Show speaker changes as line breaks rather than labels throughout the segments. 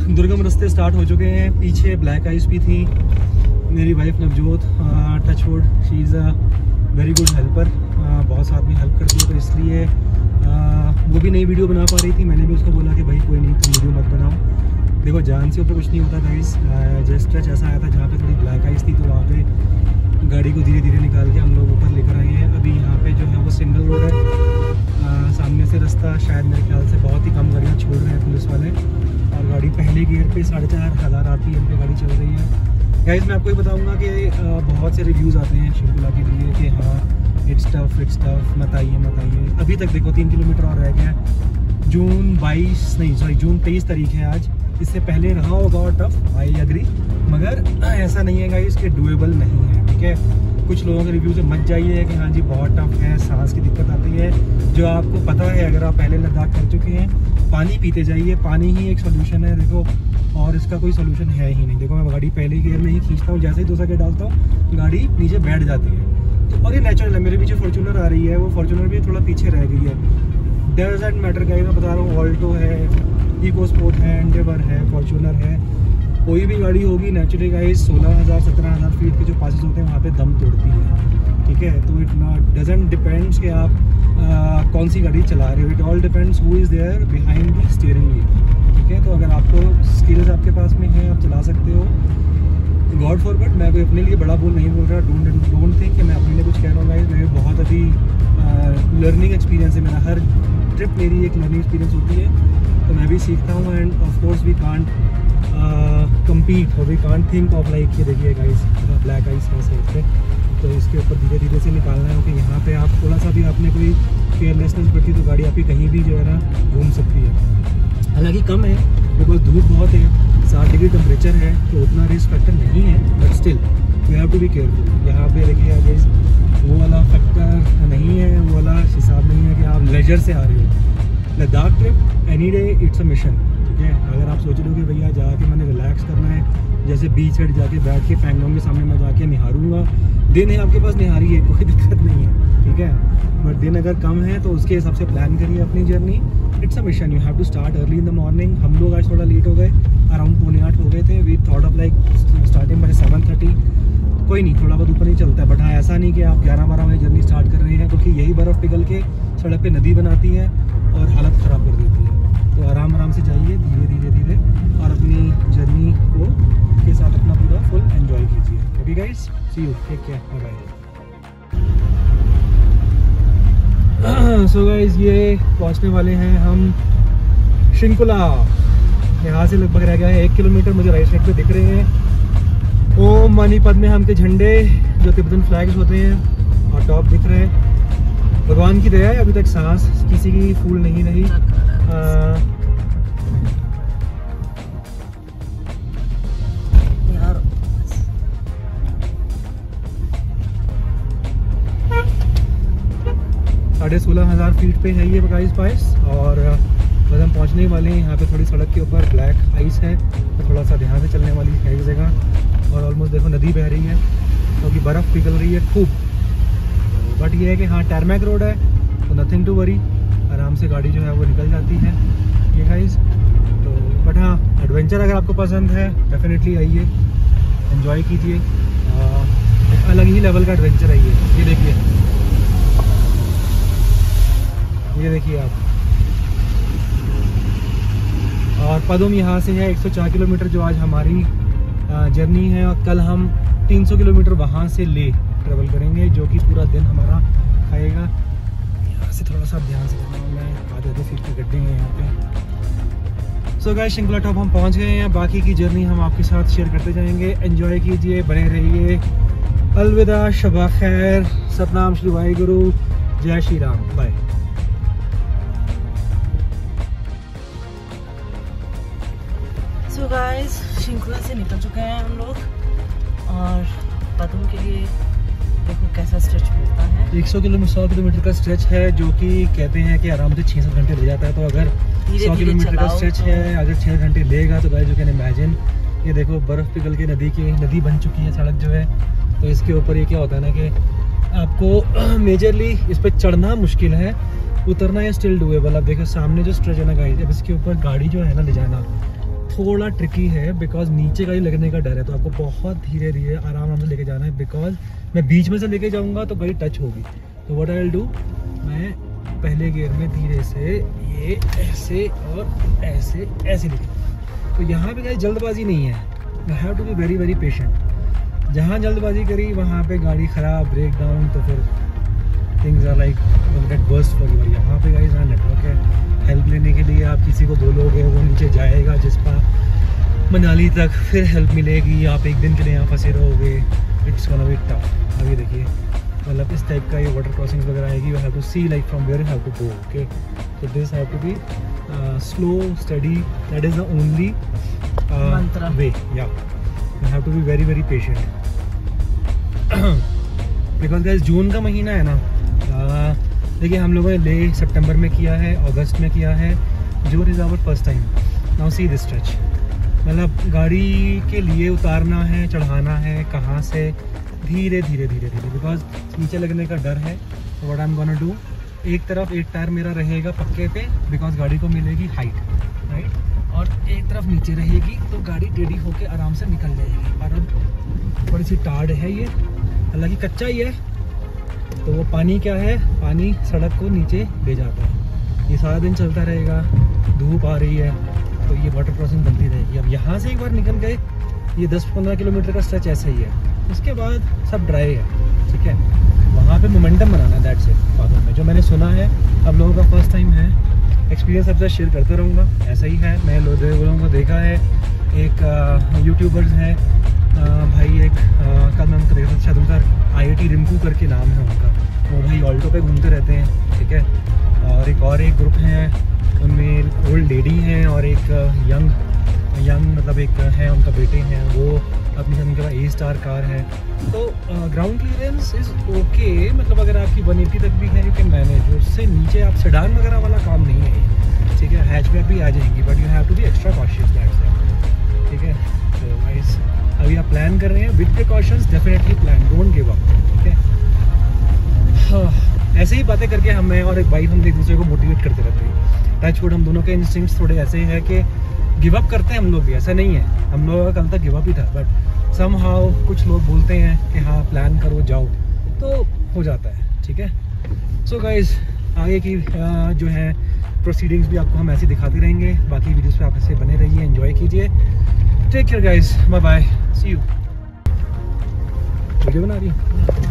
दुर्गम रास्ते स्टार्ट हो चुके हैं। पीछे ब्लैक आइस भी थी। मेरी wife Navjot, touchwood, she is a very good helper, बहुत साथ में हेल्प करती है, तो इसलिए वो भी नई वीडियो बना पा रही थी। मैंने भी उसको बोला कि भाई कोई नहीं, तुम वीडियो मत बनाओ, देखो जान से ऊपर कुछ नहीं होता गाइस। जो स्ट्रेच ऐसा आया था जहाँ पे थोड़ी ब्लैक आइस थी, तो वहाँ पे गाड़ी को धीरे धीरे निकाल के हम लोग ऊपर लेकर आए हैं। अभी यहाँ पे जो है वो सिंगल रोड है, सामने से रास्ता शायद मेरे ख्याल से बहुत ही कम गाड़ियाँ छोड़ रहे हैं पुलिस वाले, और गाड़ी पहले गियर पे 4500 RPM पे गाड़ी चल रही है। गाइस मैं आपको ये बताऊँगा कि बहुत से रिव्यूज़ आते हैं शिंकुला के लिए कि हाँ इट्स टफ, मत आइए। अभी तक देखो 3 किलोमीटर और रह गया है। जून 23 तारीख है आज। इससे पहले रहा होगा टफ, आई एग्री, मगर ऐसा नहीं है गाइस कि डुएबल नहीं है, ठीक है। कुछ लोगों के रिव्यू से मत जाइए कि हाँ जी बहुत टफ है, सांस की दिक्कत आती है। जो आपको पता है, अगर आप पहले लद्दाख कर चुके हैं, पानी पीते जाइए, पानी ही एक सोल्यूशन है देखो, और इसका कोई सोल्यूशन है ही नहीं। देखो मैं गाड़ी पहले गियर में ही खींचता हूँ, जैसे ही दूसरा गियर डालता हूँ गाड़ी नीचे बैठ जाती है, और ये नेचुरल है। मेरे पीछे फॉर्च्यूनर आ रही है, वो फॉर्च्यूनर भी थोड़ा पीछे रह गई है। डजंट मैटर गाइस, मैं बता रहा हूँ, ऑल्टो है, इको स्पोर्ट है, एंडेवर है, फॉर्च्यूनर है, कोई भी गाड़ी होगी नेचुरली गाइस 16,000-17,000 फीट के जो पासेस होते हैं वहाँ पे दम तोड़ती है, ठीक है। तो इट डजंट डिपेंड्स कि आप कौन सी गाड़ी चला रहे हो, it all depends who is there behind the steering wheel, ठीक है। तो अगर आपको स्किल्स आपके पास में है, आप चला सकते हो। गॉड फॉरवर्ड, मैं कोई अपने लिए बड़ा बोल नहीं बोल रहा, डोंट थिंक कि मैं अपने लिए कुछ कह रहा हूँ गाइस। मेरे बहुत अभी लर्निंग एक्सपीरियंस है, मेरा हर ट्रिप मेरी एक लर्निंग एक्सपीरियंस होती है, तो मैं भी सीखता हूँ। And of course we can't compete और we can't think of like, ये देखिए गाइस ब्लैक आइस है साइड पे, तो इसके ऊपर धीरे धीरे से निकालना है, क्योंकि यहाँ पे आप थोड़ा सा भी आपने कोई केयरलेसनेस बरती तो गाड़ी आपकी कहीं भी जो है ना घूम सकती है। हालांकि कम है बिकॉज धूप बहुत है, 7 डिग्री टेम्परेचर है, तो उतना रिस्क फैक्टर नहीं है, but still you have to be careful. यहाँ पे देखिए गाइस वो वाला फैक्टर नहीं है, वो वाला हिसाब नहीं है कि आप लेजर से आ रहे हो। Ladakh trip any day it's a mission, ठीक है। अगर आप सोच रहे हो कि भैया जाके मैंने रिलैक्स करना है, जैसे बीच साइड जाके बैठ के पैंगोंग के सामने मैं जाके निहारूंगा, दिन है आपके पास निहारी है, कोई दिक्कत नहीं है, ठीक है। बट दिन अगर कम है तो उसके हिसाब से प्लान करिए अपनी journey. It's a mission, you have to start early in the morning. हम लोग आज थोड़ा लेट हो गए, अराउंड 7:45 हो गए थे। We thought of like starting by 7:30, कोई नहीं, थोड़ा बहुत ऊपर नहीं चलता है, बट हाँ ऐसा नहीं कि आप 11-12 बजे जर्नी स्टार्ट कर रहे हैं, क्योंकि यही बर्फ़ पिघल के सड़क पे नदी बनाती है और हालत ख़राब कर देती है। तो आराम से जाइए, धीरे और अपनी जर्नी को के साथ अपना पूरा फुल एंजॉय कीजिए। Okay guys, see you, take care, bye bye. So guys ये पहुंचने वाले हैं हम शिंकुला। यहाँ से लगभग रह गया है 1 किलोमीटर। मुझे राइट साइड पे दिख रहे हैं ओम मणि पद्मे हम के झंडे जो तिब्बतन फ्लैग्स होते हैं, और टॉप दिख रहे हैं। भगवान की दया है, अभी तक सांस किसी की फूल नहीं रही। साढ़े 16,000 फीट पे है ये गाइस पास, और बस हम पहुंचने वाले हैं। यहाँ पे थोड़ी सड़क के ऊपर ब्लैक आइस है, तो थोड़ा सा ध्यान से चलने वाली है इस जगह। और ऑलमोस्ट देखो नदी बह रही है, क्योंकि तो बर्फ़ पिघल रही है खूब। बट ये है कि हाँ टैरमैक रोड है, तो नथिंग टू वरी, आराम से गाड़ी जो है वो निकल जाती है ये गाइस। तो बट हाँ एडवेंचर अगर आपको पसंद है डेफिनेटली आइए, एंजॉय कीजिए। एक अलग ही लेवल का एडवेंचर है ये देखिए आप। और पदुम यहाँ से है 104 किलोमीटर जो आज हमारी जर्नी है, और कल हम 300 किलोमीटर वहाँ से ले ट्रेवल करेंगे, जो कि पूरा दिन हमारा खाएगा। यहाँ से थोड़ा सा ध्यान से करना है, आधे फीट के गड्ढे हैं यहाँ पे। सो गाइस शिंकुला टॉप हम पहुँच गए हैं, बाकी की जर्नी हम आपके साथ शेयर करते जाएंगे। एंजॉय कीजिए, बने रहिए। अलविदा, शबा खैर, सतनाम श्री वाहिगुरु, जय Shri Ram, bye.
So guys Shinkula से निकल चुके हैं हम लोग, और पदुम के लिए देखो कैसा स्ट्रेच मिलता है।
100 किलोमीटर का स्ट्रेच है, जो कि कहते हैं कि आराम से 6-7 घंटे ले जाता है। तो अगर 100 किलोमीटर का स्ट्रेच है, अगर 6 घंटे लेगा तो गाइस यू कैन इमेजिन। ये देखो बर्फ़ पिघल के नदी बन चुकी है सड़क जो है, तो इसके ऊपर ये क्या होता है ना कि आपको मेजरली इस पर चढ़ना मुश्किल है, उतरना या स्टिल डूएबल। अब देखो सामने जो स्ट्रेच है ना गाइस, अब इसके ऊपर गाड़ी जो है ना ले जाना थोड़ा ट्रिकी है बिकॉज नीचे गाड़ी लगने का डर है, तो आपको बहुत धीरे धीरे आराम से लेके जाना है। बिकॉज मैं बीच में से लेके जाऊंगा तो गाड़ी टच होगी। तो व्हाट आई विल डू, मैं पहले गियर में धीरे से ये ऐसे और ऐसे ऐसे लेके। तो यहाँ पे गाइस जल्दबाजी नहीं है, you have to be very very patient. जहाँ जल्दबाजी करी वहाँ पे गाड़ी ख़राब, ब्रेक डाउन, तो फिर things are like get burst for you. यहाँ पे गाइस यहाँ नेटवर्क है, हेल्प लेने के लिए आप किसी को बोलोगे वो नीचे जाएगा जिसपा मनाली तक, फिर हेल्प मिलेगी। आप एक दिन के लिए यहाँ फंसे रहोगे, इट्स गोना बी टफ। अभी देखिए मतलब इस टाइप का ये वाटर क्रॉसिंग्स वगैरह आएगी, you have to see like from where you have to go. Okay, so this have to be slow, steady. That is the only way. Yeah, you have to be very very patient. Because guys जून का महीना है ना, देखिए हम लोगों ने ले सितंबर में किया है, अगस्त में किया है, June is our first time. Now see this stretch, मतलब गाड़ी के लिए उतारना है, चढ़ाना है, कहाँ से धीरे धीरे धीरे धीरे, बिकॉज नीचे लगने का डर है। तो what I am gonna do, एक तरफ एक टायर मेरा रहेगा पक्के पे बिकॉज गाड़ी को मिलेगी हाइट, राइट, और एक तरफ नीचे रहेगी तो गाड़ी टेढ़ी होके आराम से निकल जाएगी। और अब थोड़ी सी टार्ड है ये, हालांकि कच्चा ही है, तो वो पानी क्या है, पानी सड़क को नीचे ले जाता है। ये सारा दिन चलता रहेगा, धूप आ रही है तो ये वाटर क्रॉसिंग बनती रहेगी। अब यहाँ से एक बार निकल गए, ये 10-15 किलोमीटर का स्ट्रेच ऐसा ही है, उसके बाद सब ड्राई है, ठीक है। वहाँ पे मोमेंटम बनाना है, दैट्स इट। बातों में जो मैंने सुना है, अब लोगों का फर्स्ट टाइम है, एक्सपीरियंस सबसे शेयर करते रहूँगा, ऐसा ही है। मैं लोगों को देखा है, एक यूट्यूबर्स हैं भाई, एक कल मैं उनको देखा था, शायद उनका IIT रिम्कू करके नाम है उनका, वो भाई ऑल्टो पे घूमते रहते हैं, ठीक है। और एक ग्रुप है, उनमें ओल्ड लेडी हैं और एक यंग मतलब एक है, उनका बेटे हैं, वो अपनी उनके पास A-स्टार कार है। तो ग्राउंड क्लियरेंस इज़ ओके, मतलब अगर आपकी 180 तक भी है यू कैन मैनेज, उससे नीचे आप सेडान वगैरह वाला काम नहीं है, ठीक है। हैचबैक भी आ जाएंगी but you have to be extra cautious, that's it, ठीक है। तो गाइस अभी आप प्लान कर रहे हैं with precautions, definitely plan, don't give up, ठीक है। हाँ, ऐसे ही बातें करके हमें और एक बाइक हम एक दूसरे को मोटिवेट करते रहते हैं। टचवुड हम दोनों के इंस्टिंक्ट्स थोड़े ऐसे हैं कि गिव अप करते हैं हम लोग भी, ऐसा नहीं है, हम लोगों का कल तक गिव अप ही था, बट समहाउ कुछ लोग बोलते हैं कि हाँ प्लान करो जाओ, तो हो जाता है, ठीक है। सो गाइस आगे की जो है प्रोसीडिंग्स भी आपको हम ऐसे दिखाते रहेंगे, बाकी वीडियोस पे आप ऐसे बने रहिए, एंजॉय कीजिए। Take care guys, bye bye, see you. Video बना रही है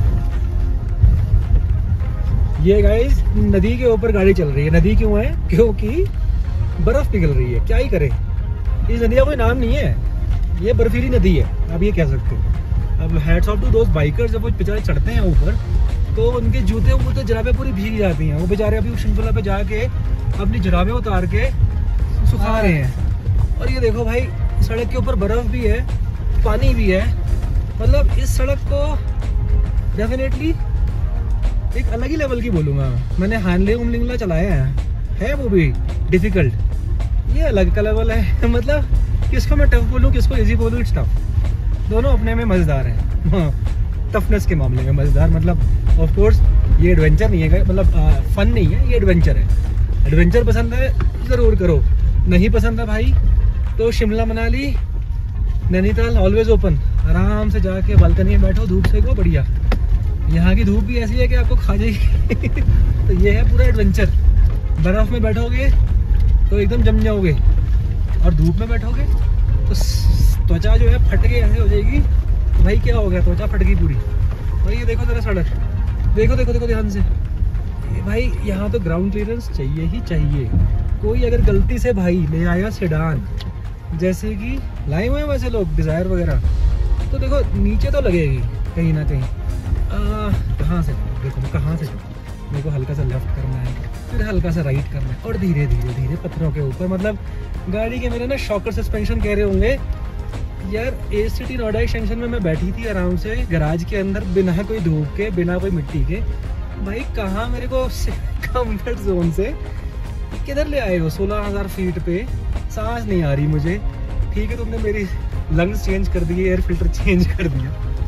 ये गाइस, नदी के ऊपर गाड़ी चल रही है। नदी क्यों है, क्योंकि बर्फ पिघल रही है, क्या ही करे। इस नदी का कोई नाम नहीं है, ये बर्फीली नदी है, आप ये कह सकते हो। अब हैट्स ऑफ टू दोस्त बाइकर्स, जब वो बेचारे चढ़ते हैं ऊपर तो उनके जूते वो जुराबें पूरी भीग जाती हैं, वो बेचारे अभी शिंकुला पे जाके अपनी जुराबें उतार के सुखा रहे हैं। और ये देखो भाई, सड़क के ऊपर बर्फ भी है, पानी भी है, मतलब इस सड़क को डेफिनेटली एक अलग ही लेवल की बोलूँगा। मैंने हानले उमलिंगला चलाया है वो भी डिफिकल्ट, ये अलग का लेवल है। मतलब किसको मैं टफ बोलूँ, किसको इजी बोलूँ, इट्स टफ। दोनों अपने में मज़ेदार हैं, टफनेस के मामले में मज़ेदार। मतलब ऑफ कोर्स ये एडवेंचर नहीं है, मतलब फन नहीं है, ये एडवेंचर है। एडवेंचर पसंद है ज़रूर करो, नहीं पसंद है भाई तो शिमला मनाली नैनीताल ऑलवेज ओपन, आराम से जाके बालकनी में बैठो, धूप सेको, बढ़िया। यहाँ की धूप भी ऐसी है कि आपको खा जाएगी। तो ये है पूरा एडवेंचर। बर्फ़ में बैठोगे तो एकदम जम जाओगे, और धूप में बैठोगे तो त्वचा जो है फट के ऐसे हो जाएगी। भाई क्या हो गया, त्वचा फट गई पूरी। और ये देखो जरा सड़क, देखो देखो देखो ध्यान से। भाई यहाँ तो ग्राउंड क्लियरेंस चाहिए ही चाहिए। कोई अगर गलती से भाई ले आया सेडान, जैसे कि लाए हुए हैं वैसे लोग डिज़ायर वगैरह, तो देखो नीचे तो लगेगी कहीं ना कहीं। कहाँ से देखो, कहाँ से मेरे को हल्का सा लेफ्ट करना है, फिर हल्का सा राइट करना है, और धीरे धीरे धीरे पत्थरों के ऊपर। मतलब गाड़ी के मेरे ना शॉकर सस्पेंशन कह रहे होंगे यार। ACT नोएडा एक्सटेंशन में मैं बैठी थी आराम से गैराज के अंदर, बिना कोई धूप के, बिना कोई मिट्टी के। भाई कहाँ मेरे को कंफर्ट जोन से किधर ले आए हो 16,000 फीट पे, सांस नहीं आ रही मुझे। ठीक है तुमने मेरी लंग्स चेंज कर दिए, एयर फिल्टर चेंज कर दिया,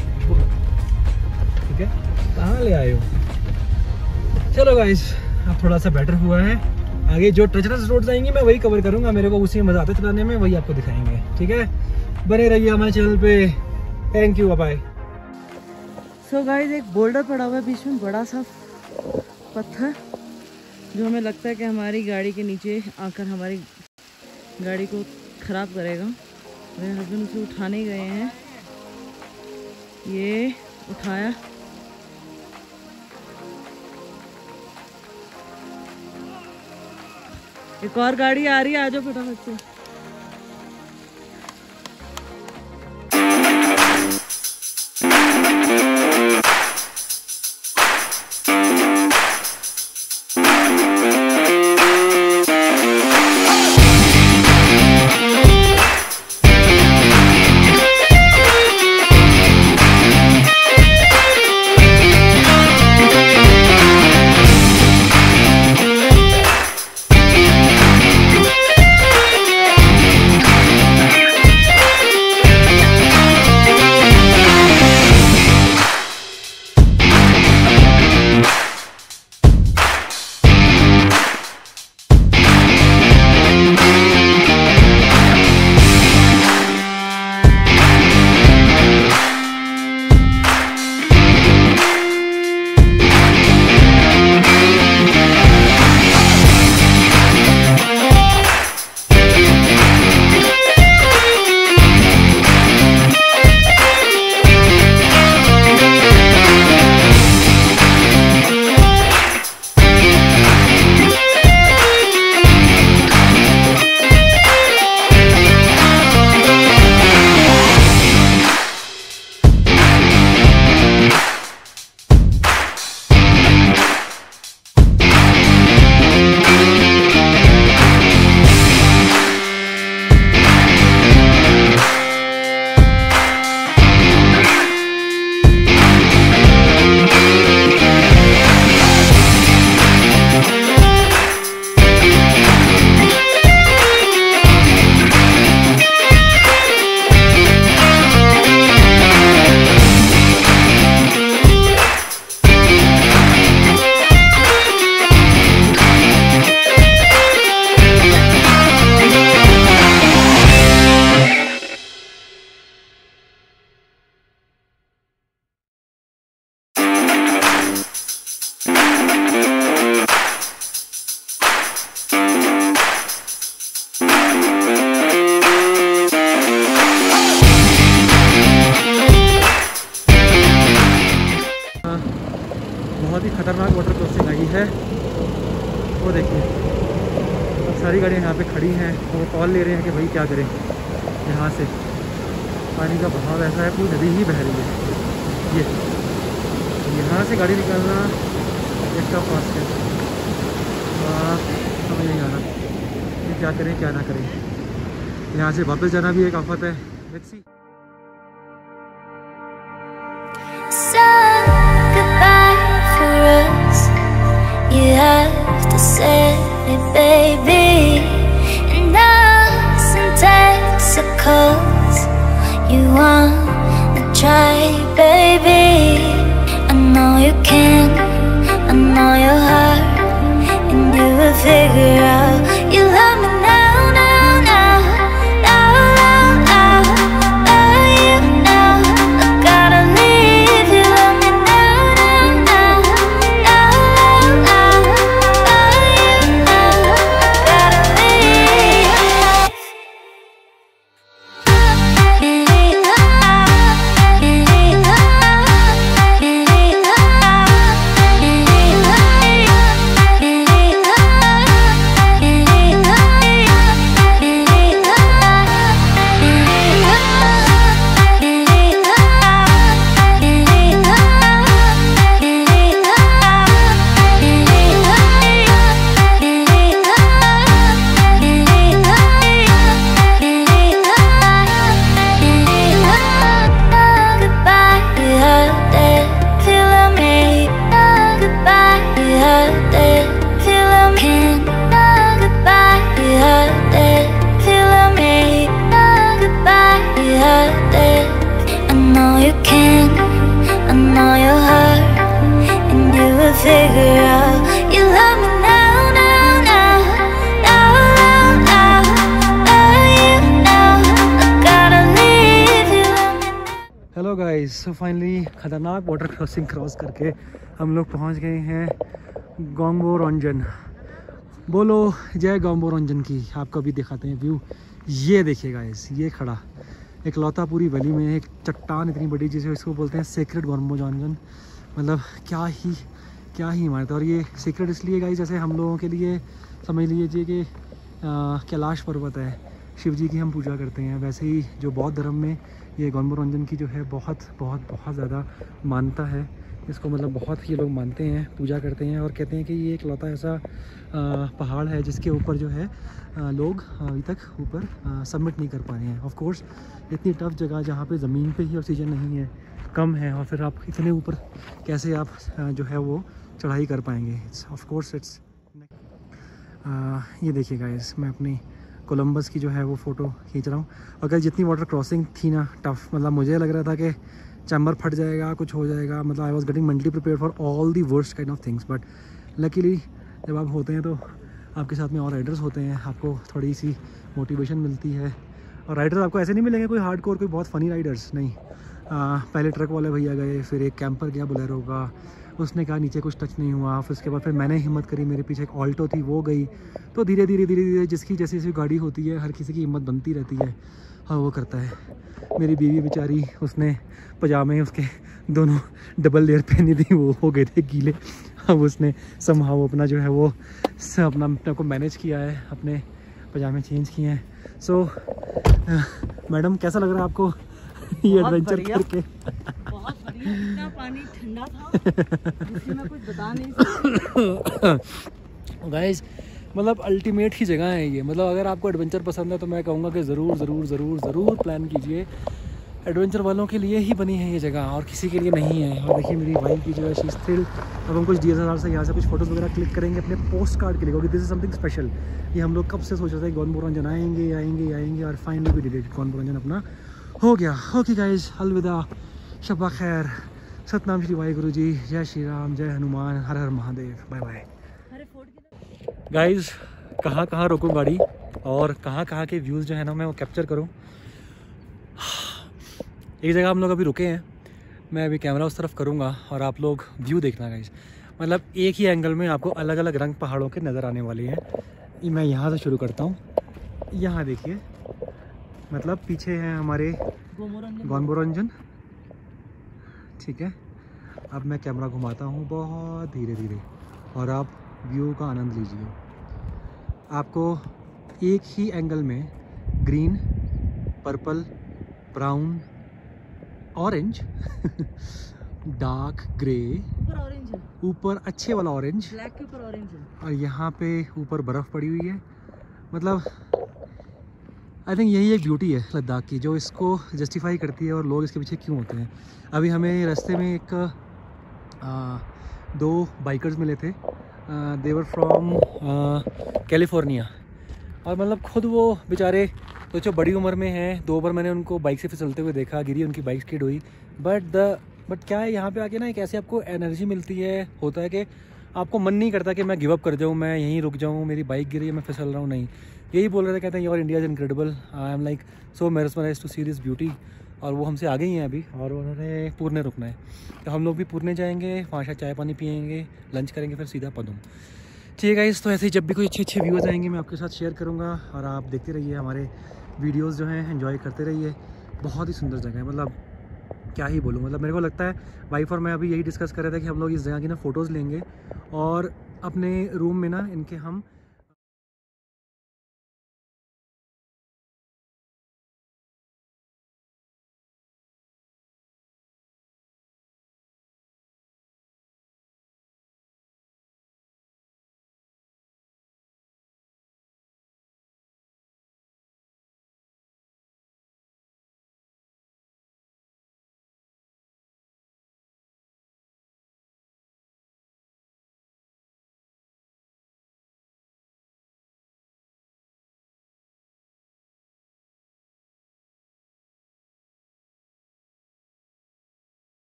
ठीक है, कहाँ ले आए हो। चलो गाइस अब थोड़ा सा बेटर हुआ है, आगे जो ट्रेचरस रोड्स आएंगी मैं वही कवर करूंगा, मेरे को उसी में मजा आता है चलाने में, वही आपको दिखाएंगे। ठीक है, बने रहिए हमारे चैनल पे। Thank you, bye.
So guys, एक बोल्डर पड़ा हुआ है बीच में, बड़ा सा पत्थर, जो हमें लगता है कि हमारी गाड़ी के नीचे आकर हमारी गाड़ी को ख़राब करेगा। मेरे हस्बैंड उसे उठाने गए हैं, ये उठाया, एक और गाड़ी आ रही है, आ जाओ फटाफट से।
बहुत ही खतरनाक वाटर क्रॉसिंग आई है। वो देखिए, अब सारी गाड़ियाँ यहाँ पे खड़ी हैं, तो वो कॉल ले रहे हैं कि भाई क्या करें। यहाँ से पानी का बहाव ऐसा है, पूरी नदी ही बह रही है। ये यहाँ से गाड़ी निकालना एक फास्ट है, समझ नहीं आ रहा कि क्या करें क्या ना करें। यहाँ से वापस जाना भी एक आफत है। Let's see.
You have to say it, baby. And us in Texas, you wanna try, baby. I know you can, I know your heart, and you will figure out. You love me now, now, now, now, now, now, now, you know I gotta leave. You love me now, now, now, now, now, figure out. You love me now, now, now.
So finally ख़तरनाक water crossing cross करके हम लोग पहुंच गए हैं गोंगबो रंजन। बोलो जय गोंगबो रंजन की। आपको भी दिखाते हैं व्यू। ये देखिए गाइस, ये खड़ा एक लौता पूरी वैली में एक चट्टान इतनी बड़ी जिसे इसको बोलते हैं सीक्रेट गोंगबो रंजन। मतलब क्या ही इमारत है। और ये सीक्रेट इसलिए गाइस जैसे हम लोगों के लिए समझ लीजिए कि कैलाश पर्वत है, शिव जी की हम पूजा करते हैं, वैसे ही जो बौद्ध धर्म में ये गोंगबो रंजन की जो है बहुत ज़्यादा मान्यता है इसको। मतलब बहुत ये लोग मानते हैं, पूजा करते हैं और कहते हैं कि ये एक लौता ऐसा पहाड़ है जिसके ऊपर जो है लोग अभी तक ऊपर सबमिट नहीं कर पा रहे हैं। ऑफ कोर्स इतनी टफ जगह जहाँ पे ज़मीन पे ही ऑक्सीजन नहीं है, कम है, और फिर आप इतने ऊपर कैसे आप जो है वो चढ़ाई कर पाएंगे। ऑफ कोर्स इट्स ये देखिए गाइस, मैं अपनी कोलंबस की जो है वो फ़ोटो खींच रहा हूँ। अगर जितनी वाटर क्रॉसिंग थी ना टफ़, मतलब मुझे लग रहा था कि चैम्बर फट जाएगा, कुछ हो जाएगा। मतलब I was getting mentally prepare for all the worst kind of things. But luckily जब आप होते हैं तो आपके साथ में और राइडर्स होते हैं, आपको थोड़ी सी मोटिवेशन मिलती है। और राइडर्स आपको ऐसे नहीं मिलेंगे कोई हार्डकोर, कोई बहुत फ़नी राइडर्स नहीं। पहले ट्रक वाले भैया गए, फिर एक कैंपर गया बोलेरो का, उसने कहा नीचे कुछ टच नहीं हुआ। फिर उसके बाद फिर मैंने हिम्मत करी, मेरे पीछे एक ऑल्टो थी वो गई। तो धीरे धीरे जिसकी जैसी जैसी गाड़ी होती है हर किसी की हिम्मत बनती रहती है। हाँ वो करता है। मेरी बीवी बेचारी, उसने पजामे उसके दोनों डबल लेयर पहनी थी, वो हो गए थे गीले। अब उसने समहाउ अपना जो है वो अपना को मैनेज किया है, अपने पजामे चेंज किए हैं। सो मैडम कैसा लग रहा है आपको ये एडवेंचर करके?
बहुत बढ़िया, इतना पानी ठंडा था जिससे मैं कुछ बता नहीं सकती।
गाइस मतलब अल्टीमेट ही जगह है ये। मतलब अगर आपको एडवेंचर पसंद है तो मैं कहूँगा कि ज़रूर प्लान कीजिए। एडवेंचर वालों के लिए ही बनी है ये जगह और किसी के लिए नहीं है। और देखिए मेरी वाइफ की जो है शी इज़ थ्रिल्ड। अब हम कुछ DSLR से यहाँ से कुछ फ़ोटोज़ वगैरह क्लिक करेंगे अपने पोस्ट कार्ड के लिए, क्योंकि दिस इज़ समथिंग स्पेशल। ये हम लोग कब से सोच रहे थे गोंगबो रंजन आएंगे और फाइनली भी डिड इट। गोंगबो रंजन अपना हो गया। ओके गाइस, अलविदा, शब्बा खैर, सतनाम श्री वाहिगुरु जी, जय श्री राम, जय हनुमान, हर हर महादेव, बाय बाय। गाइस कहाँ रोकूं गाड़ी और कहाँ के व्यूज़ जो है ना मैं वो कैप्चर करूं। एक जगह हम लोग अभी रुके हैं, मैं अभी कैमरा उस तरफ करूंगा और आप लोग व्यू देखना गाइस। मतलब एक ही एंगल में आपको अलग अलग रंग पहाड़ों के नज़र आने वाले हैं। मैं यहाँ से शुरू करता हूँ। यहाँ देखिए, मतलब पीछे है हमारे गोंगबो रंजन, ठीक है। अब मैं कैमरा घुमाता हूँ बहुत धीरे धीरे और आप व्यू का आनंद लीजिए। आपको एक ही एंगल में green, purple, brown, orange dark grey, ऊपर अच्छे वाला ऑरेंज,
ब्लैक के ऊपर ऑरेंज है,
और यहाँ पे ऊपर बर्फ़ पड़ी हुई है। मतलब आई थिंक यही एक ब्यूटी है लद्दाख की जो इसको जस्टिफाई करती है और लोग इसके पीछे क्यों होते हैं। अभी हमें रास्ते में एक दो बाइकर्स मिले थे, देवर फ्रॉम कैलिफोर्निया। और मतलब खुद वो बेचारे तो जो बड़ी उम्र में हैं, 2 बार मैंने उनको बाइक से फिसलते हुए देखा, गिरी उनकी बाइक स्किड हुई। बट क्या है यहाँ पे आके ना एक ऐसे आपको एनर्जी मिलती है, होता है कि आपको मन नहीं करता कि मैं गिव अप कर जाऊँ, मैं यहीं रुक जाऊँ, मेरी बाइक गिरी है, मैं फिसल रहा हूँ। नहीं, यही बोल रहे थे, कहते हैं your India is incredible, I am like so mesmerized to see this beauty. और वो हमसे आगे ही हैं अभी और उन्होंने पुरने रुकना है, तो हम लोग भी पुरने जाएंगे, वहाँ शायद चाय पानी पियेंगे, लंच करेंगे, फिर सीधा पदम। ठीक है गाइस, तो ऐसे ही जब भी कोई अच्छे व्यूज़ आएंगे मैं आपके साथ शेयर करूँगा और आप देखते रहिए हमारे वीडियोज़ जो हैं, एंजॉय करते रहिए। बहुत ही सुंदर जगह है, मतलब क्या ही बोलूँ। मतलब मेरे को लगता है वाइफ और मैं अभी यही डिस्कस कर रहे थे कि हम लोग इस जगह की ना फ़ोटोज़ लेंगे और अपने रूम में ना इनके हम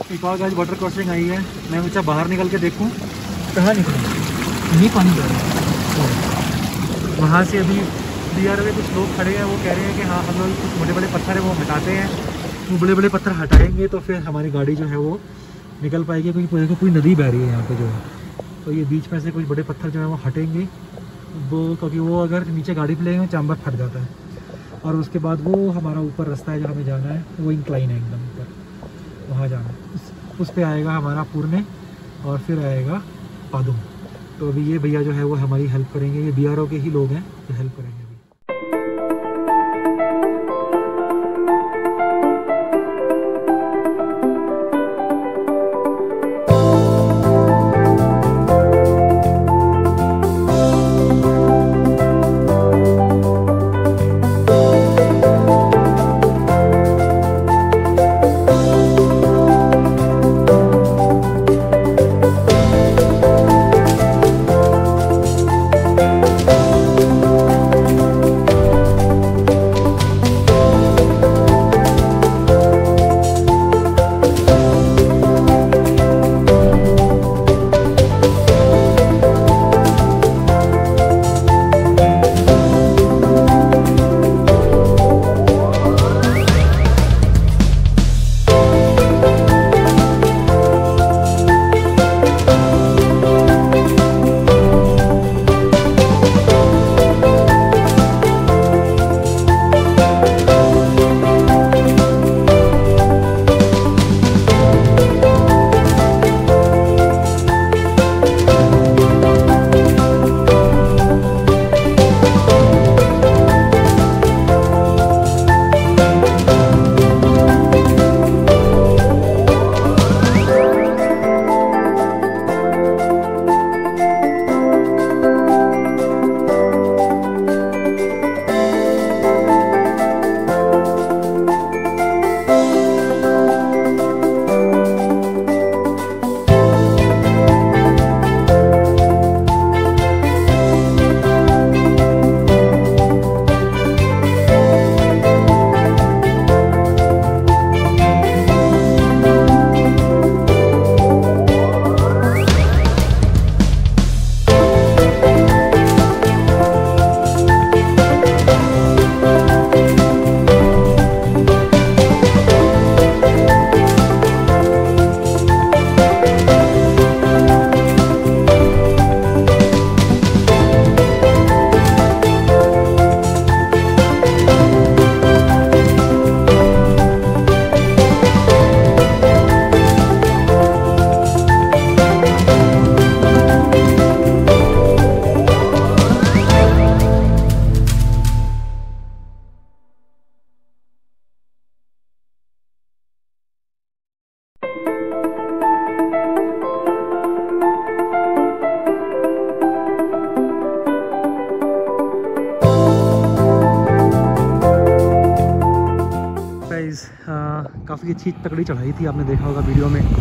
एक और गाइस वाटर क्रॉसिंग आई है। मैं सोचा बाहर निकल के देखूं, कहाँ निकलूँ, नहीं पानी जा रहा है। वहाँ से अभी BRO के कुछ लोग खड़े हैं, वो कह रहे हैं कि हाँ हम लोग कुछ बड़े बड़े पत्थर है वो हटाते हैं। वो बड़े बड़े पत्थर हटाएंगे तो फिर हमारी गाड़ी जो है वो निकल पाएगी, क्योंकि कोई नदी बह रही है यहाँ पे जो है। तो ये बीच में से कुछ बड़े पत्थर जो है वो हटेंगे वो, क्योंकि वो अगर नीचे गाड़ी पे लेंगे चांबर फट जाता है। और उसके बाद वो हमारा ऊपर रास्ता है जो हमें जाना है, वो इंक्लाइन है एकदम ऊपर, वहाँ जाना है। उस पे आएगा हमारा पुरने और फिर आएगा पादुम। तो अभी ये भैया जो है वो हमारी हेल्प करेंगे, ये BRO के ही लोग हैं जो हेल्प करेंगे। काफ़ी अच्छी तकड़ी चढ़ाई थी, आपने देखा होगा वीडियो में।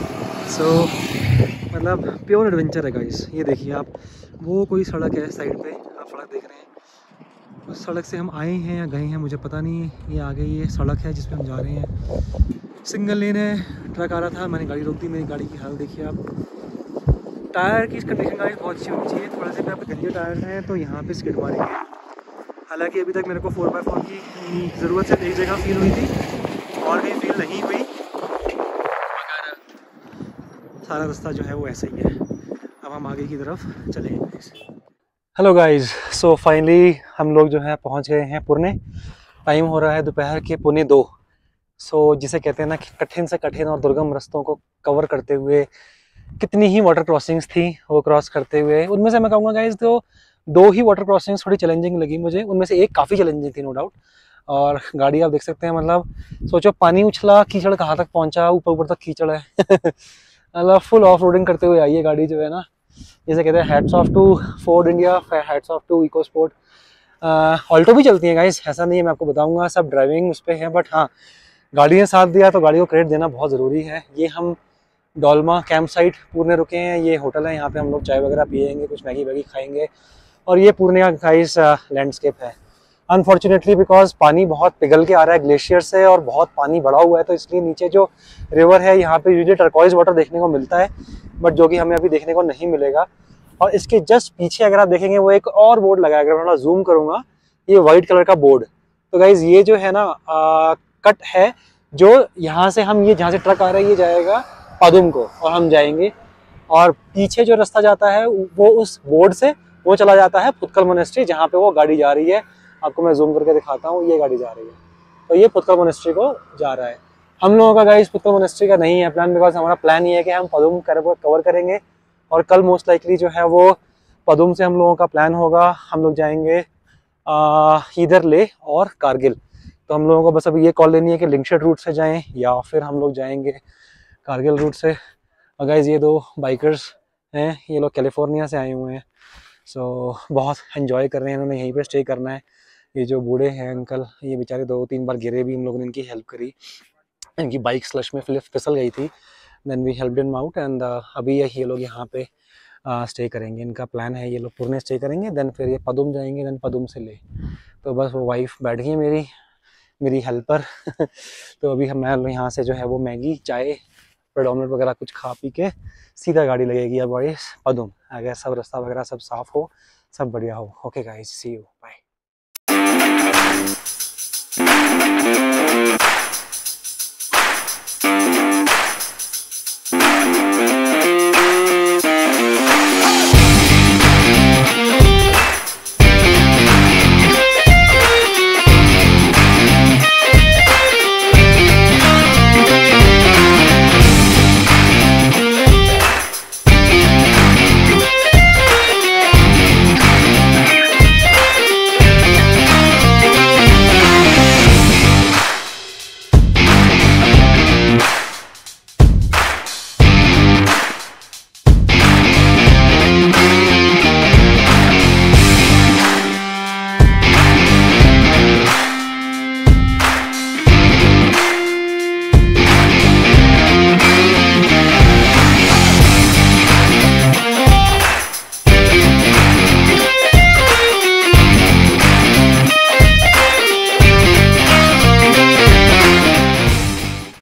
मतलब प्योर एडवेंचर है गाइस। ये देखिए आप, वो कोई सड़क है साइड पे, आप सड़क देख रहे हैं, उस सड़क से हम आए हैं या गए हैं मुझे पता नहीं। ये आगे ये सड़क है जिस पे हम जा रहे हैं। सिंगल लेन है, ट्रक आ रहा था, मैंने गाड़ी रोक दी। मेरी गाड़ी की हालत देखिए आप। टायर की कंडीशन गाइस बहुत अच्छी होनी चाहिए। थोड़े से पे गंजे टायर हैं तो यहाँ पे स्किड मारेंगे। हालांकि अभी तक मेरे को 4x4 की ज़रूरत सिर्फ एक जगह फील हुई थी और भी फील नहीं हुई, मगर सारा रास्ता जो है वो ऐसा ही है। अब हम आगे की तरफ चलेंगे। हेलो गाइस, सो फाइनली हम लोग जो है पहुंच गए हैं पुरने। टाइम हो रहा है दोपहर के 1:45। जिसे कहते हैं ना कि कठिन से कठिन और दुर्गम रास्तों को कवर करते हुए कितनी ही वाटर क्रॉसिंग्स थी वो क्रॉस करते हुए, उनमें से मैं कहूँगा गाइस तो 2 ही वाटर क्रॉसिंग्स थोड़ी चैलेंजिंग लगी मुझे। उनमें से एक काफ़ी चैलेंजिंग थी नो डाउट। और गाड़ी आप देख सकते हैं, मतलब सोचो पानी उछला, कीचड़ कहाँ तक पहुँचा, ऊपर तक कीचड़ है। मतलब फुल ऑफ रोडिंग करते हुए आई है गाड़ी जो है ना। जैसे कहते हैं hats off to Ford India, hats off to EcoSport. Alto भी चलती है गाइस, ऐसा नहीं है, मैं आपको बताऊंगा सब ड्राइविंग उस पर है, बट हाँ गाड़ी ने साथ दिया तो गाड़ी को क्रेडिट देना बहुत ज़रूरी है। ये हम डोलमा कैंप साइट पुरने रुके हैं। ये होटल है, यहाँ पे हम लोग चाय वगैरह पियेंगे, कुछ मैगी वैगी खाएंगे और ये पुरने का गाइस लैंडस्केप है। अनफॉर्चुनेटली बिकॉज पानी बहुत पिघल के आ रहा है ग्लेशियर से और बहुत पानी बढ़ा हुआ है, तो इसलिए नीचे जो रिवर है यहाँ पे यूजुअली टर्कॉइज वाटर देखने को मिलता है, बट जो कि हमें अभी देखने को नहीं मिलेगा। और इसके जस्ट पीछे अगर आप देखेंगे वो एक और बोर्ड लगा है, अगर मैं थोड़ा जूम करूंगा, ये वाइट कलर का बोर्ड। तो गाइज ये जो है ना कट है, जो यहाँ से हम ये जहाँ से ट्रक आ रहा है ये जाएगा पदुम को और हम जाएंगे, और पीछे जो रास्ता जाता है वो उस बोर्ड से वो चला जाता है फुटकल मोनेस्ट्री, जहाँ पे वो गाड़ी जा रही है। आपको मैं जूम करके दिखाता हूँ, ये गाड़ी जा रही है, तो ये फुटकल मोनेस्ट्री को जा रहा है। हम लोगों का गाइस फुटकल मोनेस्ट्री का नहीं है प्लान, बिकॉज हमारा प्लान ये है कि हम पदुम कवर करेंगे, और कल मोस्ट लाइकली जो है वो पदुम से हम लोगों का प्लान होगा, हम लोग जाएंगे इधर ले और कारगिल। तो हम लोगों को बस अभी ये कॉल लेनी है कि लिंकशेड रूट से जाएं या फिर हम लोग जाएंगे कारगिल रूट से। और गाइस ये दो बाइकर्स हैं, ये लोग कैलिफोर्निया से आए हुए हैं, सो बहुत एंजॉय कर रहे हैं, इन्होंने यहीं पे स्टे करना है। ये जो बूढ़े हैं अंकल, ये बेचारे 2-3 बार गिरे भी, हम लोगों ने इनकी हेल्प करी, इनकी बाइक स्लश में फिसल गई थी, then we helped him out and अभी ये लोग यहाँ पे स्टे करेंगे। इनका प्लान है ये लोग पुणे स्टे करेंगे, देन फिर ये पदुम जाएंगे, देन पदुम से ले। तो बस वो वाइफ बैठ गई है मेरी हेल्पर तो अभी मैं यहाँ से जो है वो मैगी चाय ब्रेड ऑमलेट वगैरह कुछ खा पी के सीधा गाड़ी लगेगी अब बड़े पदुम, अगर सब रास्ता वगैरह सब साफ हो, सब बढ़िया हो। Okay guys, see you, bye.